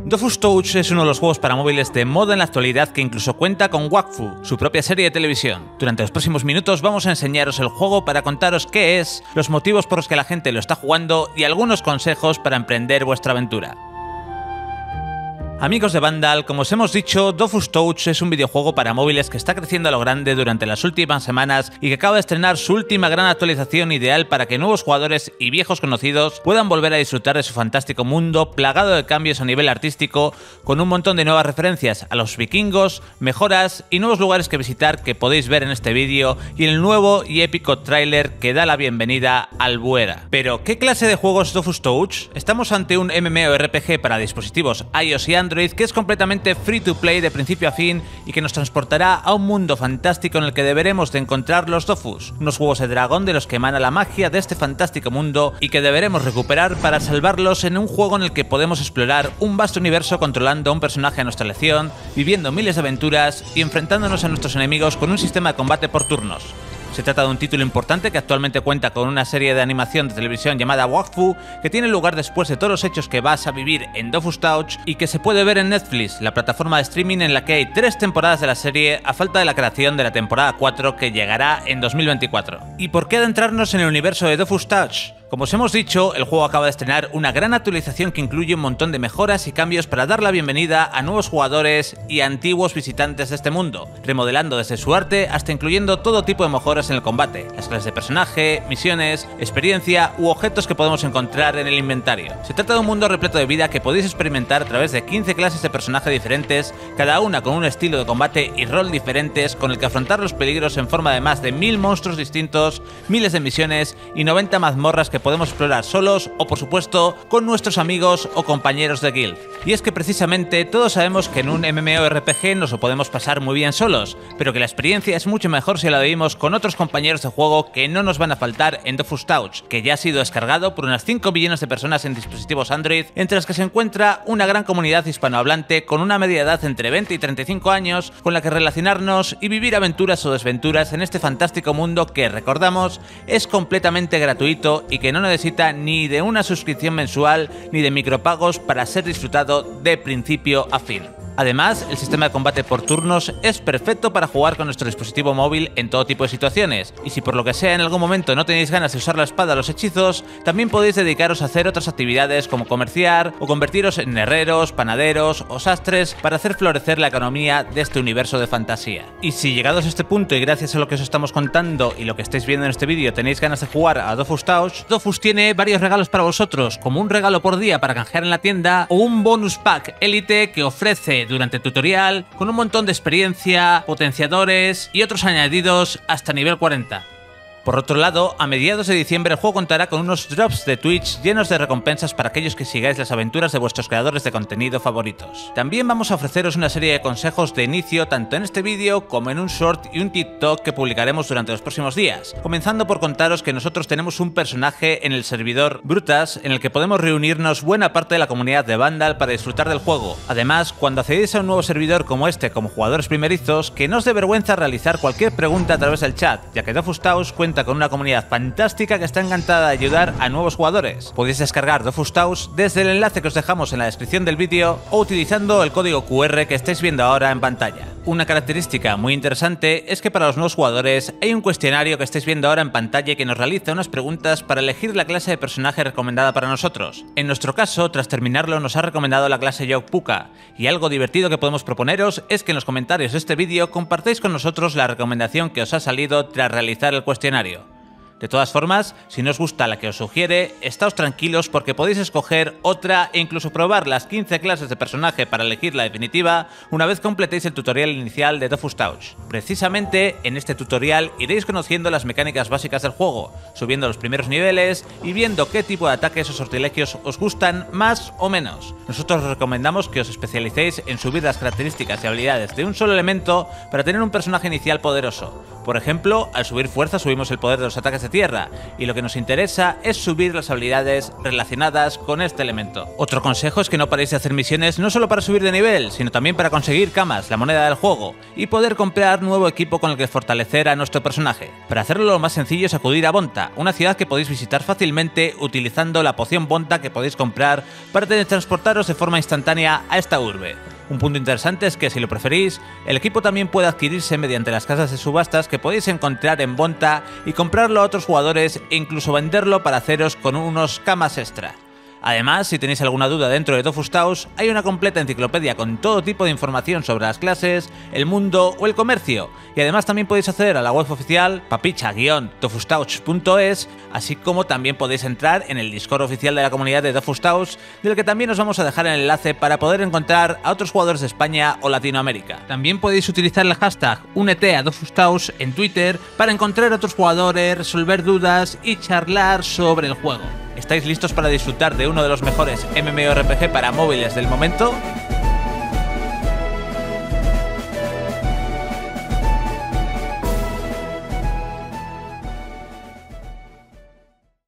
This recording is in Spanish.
Dofus Touch es uno de los juegos para móviles de moda en la actualidad que incluso cuenta con Wakfu, su propia serie de televisión. Durante los próximos minutos vamos a enseñaros el juego para contaros qué es, los motivos por los que la gente lo está jugando y algunos consejos para emprender vuestra aventura. Amigos de Vandal, como os hemos dicho, Dofus Touch es un videojuego para móviles que está creciendo a lo grande durante las últimas semanas y que acaba de estrenar su última gran actualización ideal para que nuevos jugadores y viejos conocidos puedan volver a disfrutar de su fantástico mundo plagado de cambios a nivel artístico, con un montón de nuevas referencias a los vikingos, mejoras y nuevos lugares que visitar que podéis ver en este vídeo y en el nuevo y épico tráiler que da la bienvenida al Buera. Pero, ¿qué clase de juego es Dofus Touch? Estamos ante un MMORPG para dispositivos iOS y Android que es completamente free to play de principio a fin y que nos transportará a un mundo fantástico en el que deberemos de encontrar los Dofus, unos huevos de dragón de los que emana la magia de este fantástico mundo y que deberemos recuperar para salvarlos en un juego en el que podemos explorar un vasto universo controlando a un personaje a nuestra elección, viviendo miles de aventuras y enfrentándonos a nuestros enemigos con un sistema de combate por turnos. Se trata de un título importante que actualmente cuenta con una serie de animación de televisión llamada Wakfu, que tiene lugar después de todos los hechos que vas a vivir en Dofus Touch y que se puede ver en Netflix, la plataforma de streaming en la que hay 3 temporadas de la serie a falta de la creación de la temporada 4 que llegará en 2024. ¿Y por qué adentrarnos en el universo de Dofus Touch? Como os hemos dicho, el juego acaba de estrenar una gran actualización que incluye un montón de mejoras y cambios para dar la bienvenida a nuevos jugadores y antiguos visitantes de este mundo, remodelando desde su arte hasta incluyendo todo tipo de mejoras en el combate, las clases de personaje, misiones, experiencia u objetos que podemos encontrar en el inventario. Se trata de un mundo repleto de vida que podéis experimentar a través de 15 clases de personaje diferentes, cada una con un estilo de combate y rol diferentes con el que afrontar los peligros en forma de más de 1000 monstruos distintos, miles de misiones y 90 mazmorras que podemos explorar solos o por supuesto con nuestros amigos o compañeros de guild. Y es que precisamente todos sabemos que en un MMORPG nos lo podemos pasar muy bien solos, pero que la experiencia es mucho mejor si la vivimos con otros compañeros de juego que no nos van a faltar en Dofus Touch, que ya ha sido descargado por unas 5 millones de personas en dispositivos Android, entre las que se encuentra una gran comunidad hispanohablante con una media edad entre 20 y 35 años con la que relacionarnos y vivir aventuras o desventuras en este fantástico mundo que, recordamos, es completamente gratuito y que no necesita ni de una suscripción mensual ni de micropagos para ser disfrutado de principio a fin. Además, el sistema de combate por turnos es perfecto para jugar con nuestro dispositivo móvil en todo tipo de situaciones, y si por lo que sea en algún momento no tenéis ganas de usar la espada o los hechizos, también podéis dedicaros a hacer otras actividades como comerciar o convertiros en herreros, panaderos o sastres para hacer florecer la economía de este universo de fantasía. Y si llegados a este punto y gracias a lo que os estamos contando y lo que estáis viendo en este vídeo tenéis ganas de jugar a Dofus Touch, Dofus tiene varios regalos para vosotros, como un regalo por día para canjear en la tienda o un bonus pack élite que ofrece durante el tutorial con un montón de experiencia, potenciadores y otros añadidos hasta nivel 40. Por otro lado, a mediados de diciembre el juego contará con unos drops de Twitch llenos de recompensas para aquellos que sigáis las aventuras de vuestros creadores de contenido favoritos. También vamos a ofreceros una serie de consejos de inicio tanto en este vídeo como en un short y un TikTok que publicaremos durante los próximos días, comenzando por contaros que nosotros tenemos un personaje en el servidor Brutas en el que podemos reunirnos buena parte de la comunidad de Vandal para disfrutar del juego. Además, cuando accedéis a un nuevo servidor como este como jugadores primerizos, que no os dé vergüenza realizar cualquier pregunta a través del chat, ya que Dofus Touch cuenta con una comunidad fantástica que está encantada de ayudar a nuevos jugadores. Podéis descargar Dofus Touch desde el enlace que os dejamos en la descripción del vídeo o utilizando el código QR que estáis viendo ahora en pantalla. Una característica muy interesante es que para los nuevos jugadores hay un cuestionario que estáis viendo ahora en pantalla que nos realiza unas preguntas para elegir la clase de personaje recomendada para nosotros. En nuestro caso, tras terminarlo, nos ha recomendado la clase Yogg-Puka, y algo divertido que podemos proponeros es que en los comentarios de este vídeo compartáis con nosotros la recomendación que os ha salido tras realizar el cuestionario. De todas formas, si no os gusta la que os sugiere, estáos tranquilos porque podéis escoger otra e incluso probar las 15 clases de personaje para elegir la definitiva una vez completéis el tutorial inicial de Dofus Touch. Precisamente en este tutorial iréis conociendo las mecánicas básicas del juego, subiendo los primeros niveles y viendo qué tipo de ataques o sortilegios os gustan más o menos. Nosotros os recomendamos que os especialicéis en subir las características y habilidades de un solo elemento para tener un personaje inicial poderoso. Por ejemplo, al subir fuerza subimos el poder de los ataques de tierra, y lo que nos interesa es subir las habilidades relacionadas con este elemento. Otro consejo es que no paréis de hacer misiones no solo para subir de nivel, sino también para conseguir camas, la moneda del juego, y poder comprar nuevo equipo con el que fortalecer a nuestro personaje. Para hacerlo lo más sencillo es acudir a Bonta, una ciudad que podéis visitar fácilmente utilizando la poción Bonta que podéis comprar para teletransportaros de forma instantánea a esta urbe. Un punto interesante es que, si lo preferís, el equipo también puede adquirirse mediante las casas de subastas que podéis encontrar en Bonta y comprarlo a otros jugadores e incluso venderlo para haceros con unos camas extra. Además, si tenéis alguna duda dentro de Dofus Thaus, hay una completa enciclopedia con todo tipo de información sobre las clases, el mundo o el comercio, y además también podéis acceder a la web oficial papicha-dofusthaus.es, así como también podéis entrar en el Discord oficial de la comunidad de Dofus Thaus, del que también os vamos a dejar el enlace para poder encontrar a otros jugadores de España o Latinoamérica. También podéis utilizar el hashtag únete a Dofus Thaus en Twitter para encontrar a otros jugadores, resolver dudas y charlar sobre el juego. ¿Estáis listos para disfrutar de uno de los mejores MMORPG para móviles del momento?